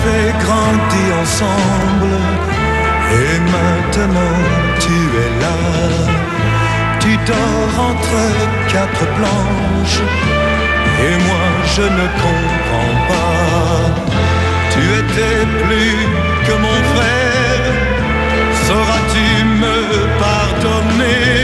avait grandi ensemble. Et maintenant tu es là, tu dors entre quatre planches. Et moi je ne comprends pas. Tu étais plus que mon frère, sauras-tu me pardonner?